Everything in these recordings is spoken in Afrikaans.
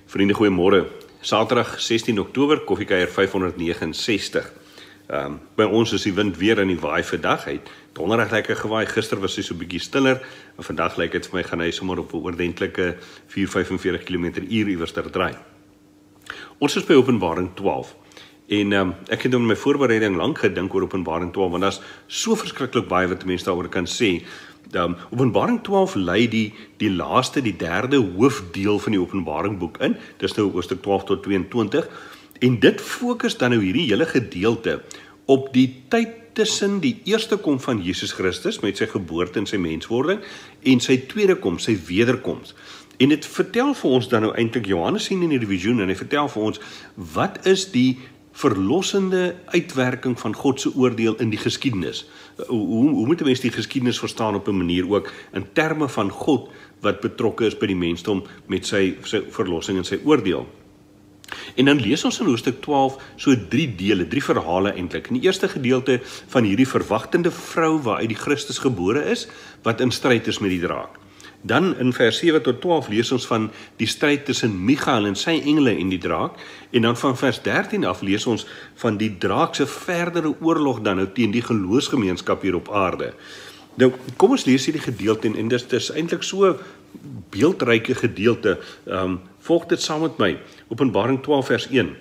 Vriende, goeiemôre. Saterdag 16 Oktober, Koffiekuier 569. By ons is die wind weer in die waai vandag. Hy het donderdag lekker gewaai. Gister was hy so 'n bietjie stiller. En vandag lyk dit vir my gaan hy sommer op 'n oordentlike 4:45 km/h iewers ter draai. Ons is by Openbaring 12. En ek het in my voorbereiding lank gedink oor Openbaring 12, want daar's so verskriklik baie wat mense daaroor kan sê. Openbaring 12 lei die laaste, die derde hoofdeel van die Openbaring boek in. Dis nou hoofstuk 12 tot 22. En dit fokus dan nou hierdie hele gedeelte op die tyd tussen die eerste kom van Jesus Christus met sy geboorte en sy menswording en sy tweede kom, sy wederkoms. En dit vertel vir ons dan nou eintlik, Johannes sien in die visioen en hy vertel vir ons, wat is die verlossende uitwerking van God se oordeel in die geskiedenis? Hoe moet 'n mens die geskiedenis verstaan op 'n manier ook in terme van God wat betrokke is by die mensdom met sy verlossing en sy oordeel? En dan lees ons in hoofstuk 12 so 3 dele, 3 verhale eintlik. In die eerste gedeelte van hierdie verwagtende vrou waaruit die Christus gebore is, wat in stryd is met die draak. Dan in vers 7 tot 12 lees ons van die stryd tussen Michael en sy engele en die draak, en dan van vers 13 af lees ons van die draak se verdere oorlog dan nou teen die geloofsgemeenskap hier op aarde. Nou, kom ons lees hierdie gedeelte en dit is eintlik so beeldryke gedeelte. Volg dit saam met my. Openbaring 12 vers 1.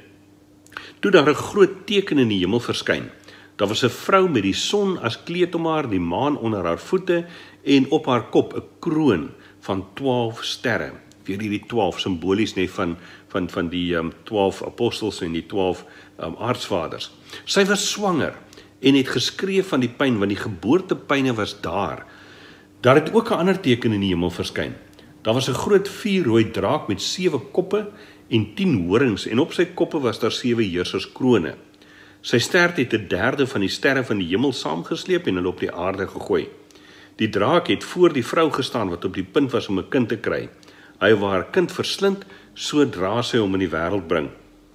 Toe daar 'n groot teken in die hemel verskyn. Daar was 'n vrou met die son as kleed om haar, die maan onder haar voete en op haar kop 'n kroon van 12 sterre. Weer hierdie 12 simbolies net van die 12 apostels en die 12 aartsvaders. Sy was swanger en het geskree van die pyn, want die geboortepyne was daar. Daar het ook 'n ander teken in die hemel verskyn. Daar was 'n groot vuurrooi draak met 7 koppe en 10 horings, en op sy koppe was daar 7 heerserskrone. Sy stert het 1/3 van die sterre van die hemel saamgesleep en hulle op die aarde gegooi. Die draak het voor die vrou gestaan wat op die punt was om 'n kind te kry. Hy wou haar kind verslind sodra sy hom in die wêreld bring.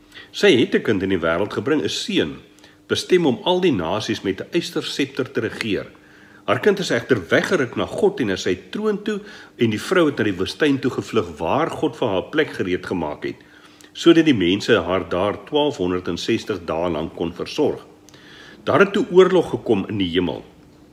Sy het 'n kind in die wêreld gebring, 'n seun, bestem om al die nasies met 'n ysterscepter te regeer. Haar kind is egter weggeruk na God en na sy troon toe, en die vrou het na die woestyn toe gevlug waar God vir haar plek gereed gemaak het, sodat die mense haar daar 1260 dae lank kon versorg. Daar het toe oorlog gekom in die hemel.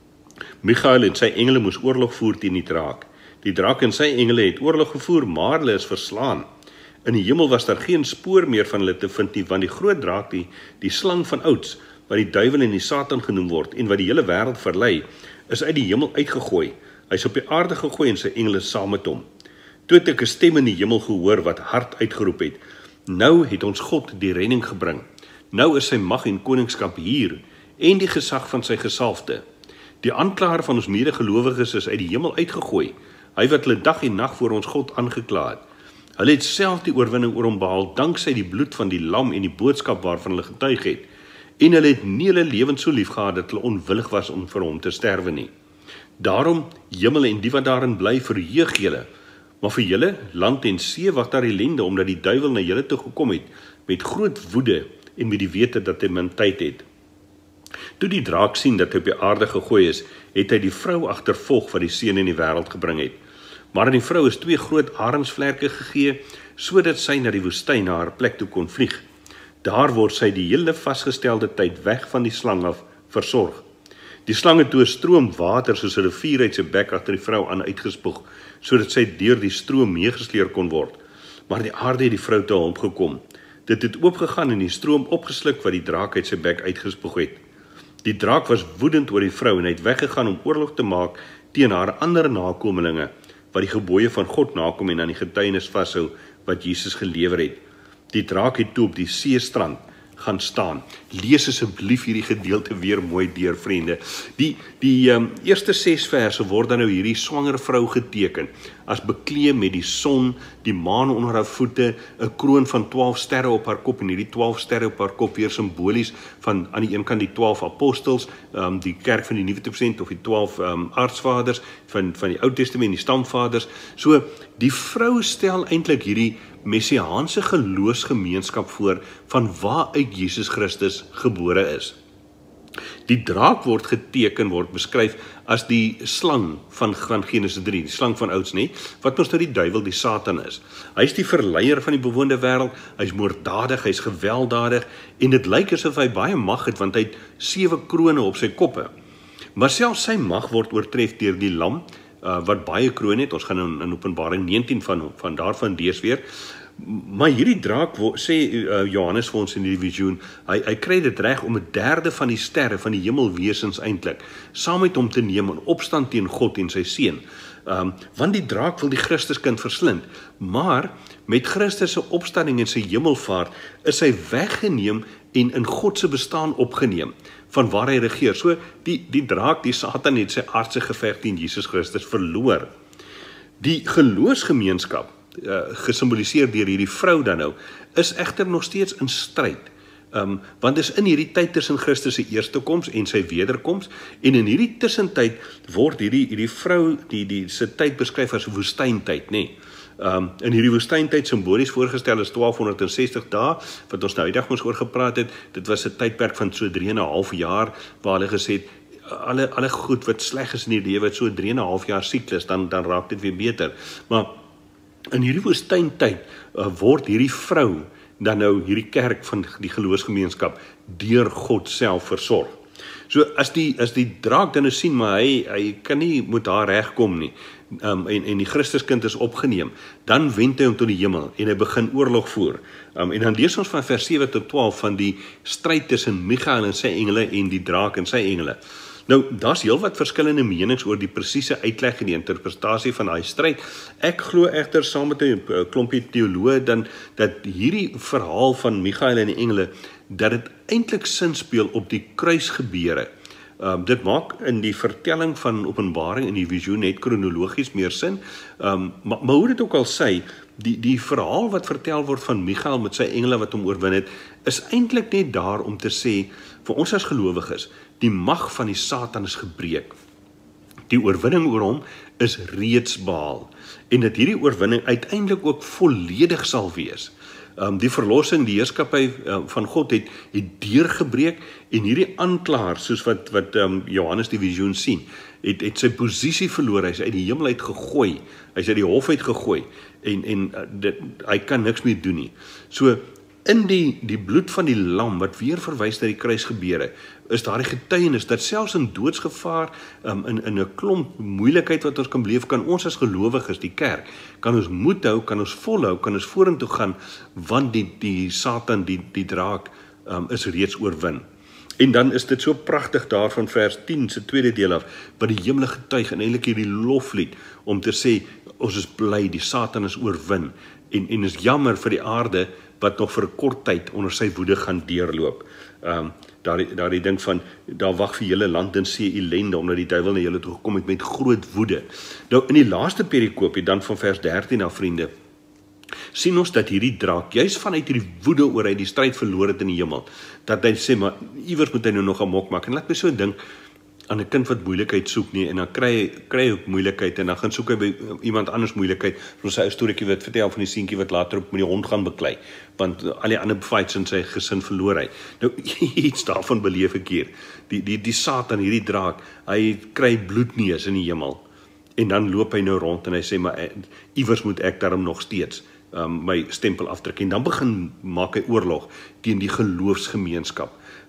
Michael en sy engele moes oorlog voer teen die draak. Die draak en sy engele het oorlog gevoer, maar hulle is verslaan. In die hemel was daar geen spoor meer van hulle te vind nie, want die groot draak, die slang van ouds, wat die duiwel en die Satan genoem word, en wat die hele wêreld verlei, is uit die hemel uitgegooi. Hy is op die aarde gegooi en sy engele saam met hom. Toe het ek 'n stem in die hemel gehoor wat hard uitgeroep het: Nou het ons God die redding gebring. Nou is sy mag en koningskap hier, en die gesag van sy gesalfde. Die aanklaer van ons medegelowiges is uit die hemel uitgegooi. Hy wat hulle dag en nag voor ons God aangekla het. Hulle het self die oorwinning oor hom behaal, danksy die bloed van die lam en die boodskap waarvan hulle getuig het. En hulle het nie hulle lewens so lief gehad dat hulle onwillig was om vir hom te sterwe nie. Daarom, hemel en die wat daarin bly, verheug julle. Maar vir julle, land en see, wag daar ellende, omdat die duiwel na julle toe gekom het, met groot woede en met die wete dat hy min tyd het. Toe die draak sien dat hy op die aarde gegooi is, het hy die vrou agtervolg wat die seun in die wêreld gebring het. Maar aan die vrou is 2 groot arensvlerke gegee, sodat sy na die woestyn na haar plek toe kon vlieg. Daar word sy die hele vasgestelde tyd weg van die slang af versorg. Die slang het toe 'n stroom water soos 'n rivier uit sy bek agter die vrou aan uitgespoeg, sodat sy deur die stroom meegesleer kon word. Maar die aarde het die vrou te hulp gekom. Dit het oopgegaan en die stroom opgesluk wat die draak uit sy bek uitgespoeg het. Die draak was woedend oor die vrou en hy het weggegaan om oorlog te maak teen haar ander nakomelinge, wat die gebooie van God nakom en aan die getuienis vashou wat Jesus gelewer het. Die draak het toe op die seestrand gaan staan. Lees asseblief hierdie gedeelte weer mooi deur, vriende. Die eerste 6 verse word dan nou hierdie swanger vrou geteken, as bekleed met die son, die maan onder haar voete, 'n kroon van 12 sterre op haar kop, en hierdie 12 sterre op haar kop weer simbolies van aan die een kant die 12 apostels, die kerk van die Nuwe Testament, of die 12 aartsvaders van die Ou Testament, die stamvaders. So, die vrou stel eintlik hierdie messiaanse geloofsgemeenskap voor, van waaruit Jesus Christus gebore is. Die draak word geteken, word beskryf as die slang van Genesis 3, die slang van ouds nie, wat ons nou die duiwel, die Satan is. Hy is die verleier van die bewoonde wêreld, hy is moorddadig, hy is gewelddadig, en dit lyk asof hy baie mag het, want hy het 7 krone op sy koppe. Maar selfs sy mag word oortref deur die lam, wat baie kroon het. Ons gaan in Openbaring 19 van daarvan lees weer. Maar hierdie draak, sê Johannes vir ons in die visioen, hy kry dit reg om 1/3 van die sterre van die hemelwesens eintlik saam met hom te neem in opstand teen God en sy seun. Want die draak wil die Christuskind verslind, maar met Christus se opstanding en sy hemelvaart is hy weggeneem en in God se bestaan opgeneem, van waar hy regeer. So die draak, die Satan, het sy aardse geveg teen Jesus Christus verloor. Die geloofsgemeenskap, gesimboliseer deur hierdie vrou dan nou, is egter nog steeds in stryd. Want is in hierdie tyd tussen Christus se eerste koms en sy wederkoms, en in hierdie tussentyd word hierdie vrou die se tyd beskryf as woestyntyd, nê. In hierdie woestyntyd simbolies voorgestel is 1260 dae, wat ons nou die dag ons oor gepraat het. Dit was 'n tydperk van so 3,5 jaar, waar hulle gesê het, alle goed wat sleg is in die lewe, het so 3,5 jaar siklus, dan raak dit weer beter. Maar in hierdie woestyntyd word hierdie vrou dan nou hierdie kerk van die geloofsgemeenskap deur God self versorg. So as die draak dan nou sien, maar hy kan nie met haar regkom nie, en die Christuskind is opgeneem, dan wend hy hom tot die hemel en hy begin oorlog voer. En dan lees ons van vers 7 tot 12 van die stryd tussen Michael en sy engele en die draak en sy engele. Nou, daar's heelwat verskillende menings oor die presiese uitleg en die interpretasie van daai stryd. Ek glo egter saam met 'n klompie teoloë dan dat hierdie verhaal van Michael en die engele, dat dit eintlik sin speel op die kruisgebeure. Dit maak in die vertelling van Openbaring in die visioen net kronologies meer sin, maar hoe dit ook al sê, die verhaal wat vertel word van Michael met sy engele wat hom oorwin het, is eintlik net daar om te sê, vir ons as gelowiges, die mag van die Satan is gebreek. Die oorwinning oor hom is reeds behaal, en dat hierdie oorwinning uiteindelik ook volledig sal wees. Die verlossing, die heerskappy van God het deurgebreek, en hierdie aanklaer, soos wat Johannes die visioen sien, het sy posisie verloor, hy is uit die hemel uit gegooi, hy is uit die hof uit gegooi, en hy kan niks meer doen nie. So, in die bloed van die lam, wat weer verwys na die kruisgebeure, is daar die getuienis, dat selfs in doodsgevaar, in 'n klomp moeilikheid wat ons kan beleef, kan ons as gelowiges, die kerk, kan ons moed hou, kan ons volhou, kan ons vorentoe gaan, want die Satan, die draak, is reeds oorwin. En dan is dit so pragtig daar van vers 10 se tweede deel af, wat die hemel getuig, en eintlik hierdie loflied, om te sê, ons is bly, die Satan is oorwin, en is jammer vir die aarde, wat nog vir 'n kort tyd onder sy woede gaan deurloop. Daar die ding van, daar wag vir julle land en see ellende, omdat die duiwel na julle toe gekom het met groot woede. Nou, in die laaste perikoopie, dan van vers 13 af, vriende, sien ons dat hierdie draak, juist vanuit hierdie woede oor hy die stryd verloor het in die hemel, dat hy sê, maar iewers moet hy nou nog 'n mok maak, en laat my so dink, aan 'n kind wat moeilikheid soek nie, en dan kry hy ook moeilikheid, en dan gaan soek hy by iemand anders moeilikheid, soos hy 'n storieetjie wat vertel van die seentjie wat later op met die hond gaan beklei, want al die ander fights in sy gesin verloor hy. Nou, iets daarvan beleef ek hier. Die Satan, hierdie draak, hy kry bloedneus in die hemel, en dan loop hy nou rond, en hy sê, maar iewers moet ek daarom nog steeds my stempel afdruk, en dan begin maak hy oorlog teen die geloofsgemeenskap.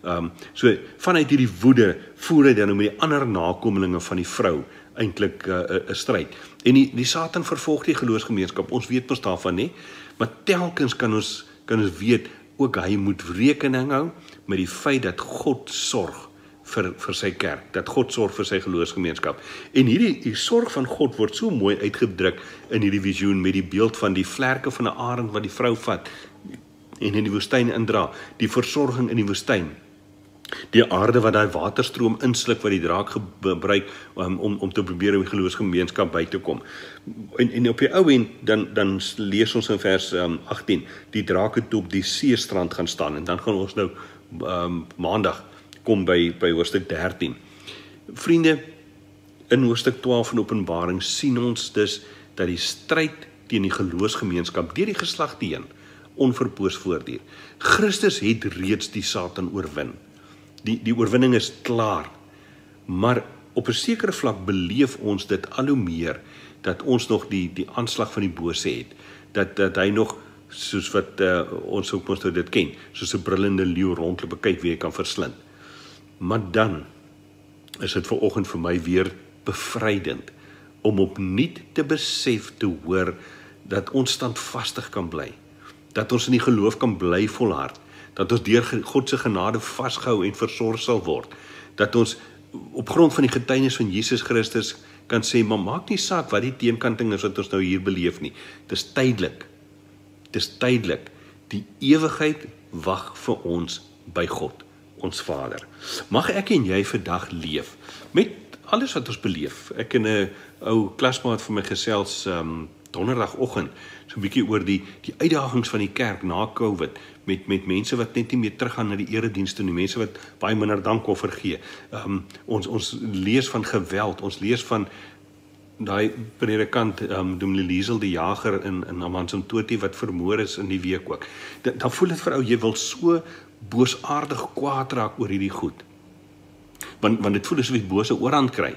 So vanuit hierdie woede voer hy dan met die ander nakomelinge van die vrou eintlik 'n stryd. En die Satan vervolg die geloofsgemeenskap. Ons weet mos daarvan nie, maar telkens kan ons weet ook hy moet rekening hou met die feit dat God sorg vir sy kerk, dat God sorg vir sy geloofsgemeenskap. En hierdie sorg van God word so mooi uitgedruk in hierdie visioen met die beeld van die vlerke van 'n arend wat die vrou vat en in die woestyn indra, die versorging in die woestyn. Die aarde wat daai waterstroom insluk wat die draak gebruik om te probeer om die geloofsgemeenskap by te kom. En op die ou end dan lees ons in vers 18, die draak het op die seestrand gaan staan, en dan gaan ons nou maandag kom by hoofstuk 13. Vriende, in hoofstuk 12 van Openbaring sien ons dus dat die stryd teen die geloofsgemeenskap deur die geslagte heen onverpoos voortduur. Christus het reeds die Satan oorwin. Die oorwinning is klaar. Maar op 'n sekere vlak beleef ons dit al hoe meer, dat ons nog die aanslag van die bose het, dat hy nog, soos wat ons ook ons dit ken, soos 'n brullende leeu rondloop, kyk wie hy kan verslind. Maar dan is dit vanoggend vir my weer bevrydend, om opnuut te besef, te hoor, dat ons standvastig kan bly, dat ons in die geloof kan bly volhard, dat ons deur God se genade vasgehou en versorg sal word, dat ons op grond van die getuienis van Jesus Christus kan sê, maar maak nie saak wat die teenkanting is wat ons nou hier beleef nie, dis tydelik, die ewigheid wag vir ons by God, ons Vader. Mag ek en jy vandag leef, met alles wat ons beleef. Ek en 'n ou klasmaat van my gesels donderdagoggend, so 'n bietjie oor die uitdagings van die kerk na COVID, met mense wat net nie meer teruggaan na die erediens toe nie, mense wat baie minder dankoffer gee. Ons lees van geweld, ons lees van daai predikant, Dominee Liesel die jager in Amanzimtoti wat vermoor is in die week ook. Dan voel dit vir ou, jy wil so boosaardig kwaad raak oor hierdie goed. Want dit voel asof jy bose oorhand kry.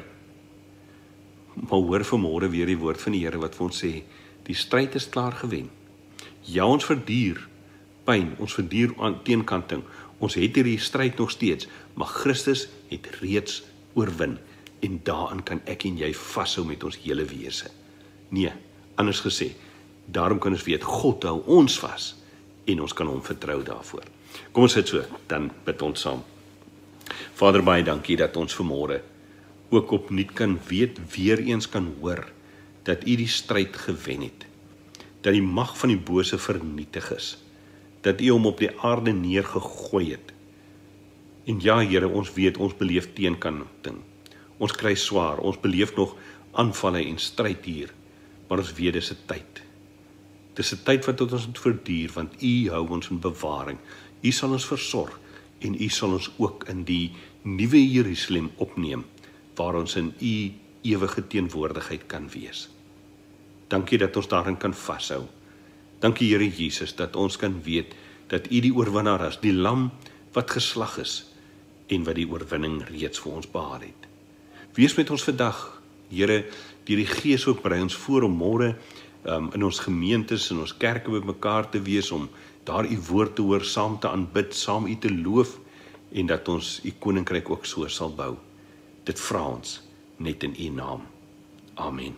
Maar hoor vanmôre weer die woord van die Here wat vir ons sê, die stryd is klaar gewen. Ja, ons verduur pyn, ons verduur teenkanting, ons het hierdie stryd nog steeds, maar Christus het reeds oorwin, en daarin kan ek en jy vashou met ons hele wese. Nee, anders gesê, daarom kan ons weet, God hou ons vas, en ons kan hom vertrou daarvoor. Kom ons sit so, dan bid ons saam. Vader, baie dankie dat ons vanmôre ook opnuut kan weet, weer eens kan hoor, dat U die stryd gewen het, dat die mag van die bose vernietig is, dat U hom op die aarde neergegooi het. En ja, Here, ons weet, ons beleef teenkanting, ons kry swaar, ons beleef nog aanvalle en stryd hier, maar ons weet dis 'n tyd. Dis 'n tyd wat ons moet verduur, want U hou ons in bewaring, U sal ons versorg, en U sal ons ook in die nuwe Jerusalem opneem, waar ons in U ewige teenwoordigheid kan wees. Dankie dat ons daarin kan vashou. Dankie Here Jesus, dat ons kan weet, dat U die oorwinnaar is, die lam wat geslag is, en wat die oorwinning reeds vir ons behaal het. Wees met ons vandag, Here, deur die Gees ook berei ons voor om môre in ons gemeentes, in ons kerke by mekaar te wees, om daar U woord te hoor, saam te aanbid, saam U te loof, en dat ons U koninkryk ook so sal bou. Dit vra ons net in U naam. Amen.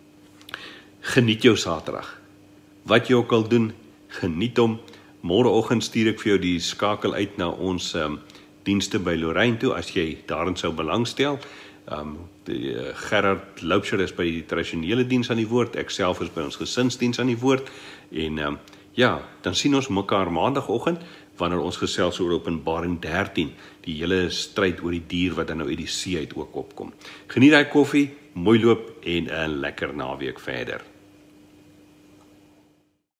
Geniet jou Saterdag. Wat jy ook al doen, geniet hom. Môreoggend stuur ek vir jou die skakel uit na ons dienste by Lorraine toe, as jy daarin sou belangstel. Gerard Loubser is by die tradisionele diens aan die woord, ek self is by ons gesinsdiens aan die woord, en dan sien ons mekaar maandagoggend, wanneer ons gesels oor Openbaring 13, die hele stryd oor die dier wat dan nou uit die see uit ook opkom. Geniet daai koffie, mooi loop en 'n lekker naweek verder.